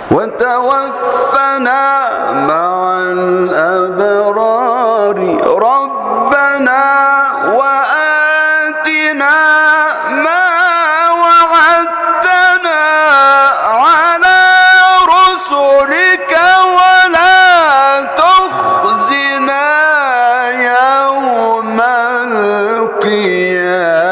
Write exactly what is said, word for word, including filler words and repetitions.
وتوفنا مع الأبرار ربنا وآتنا ما وعدتنا على رسلك ولا تخزنا يوم القيامة